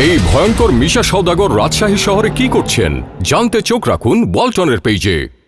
এই ভয়ঙ্কর মিশা সওদাগর রাজশাহী শহরে কি করছেন জানতে চোখ রাখুন ওয়ালটনের পেজে।